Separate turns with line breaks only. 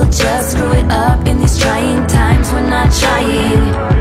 just screw it up in these trying times. We're not trying.